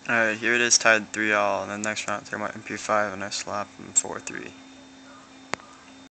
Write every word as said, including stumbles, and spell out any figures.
Alright, here it is tied three all, and then next round I take my M P five and I slap him four three.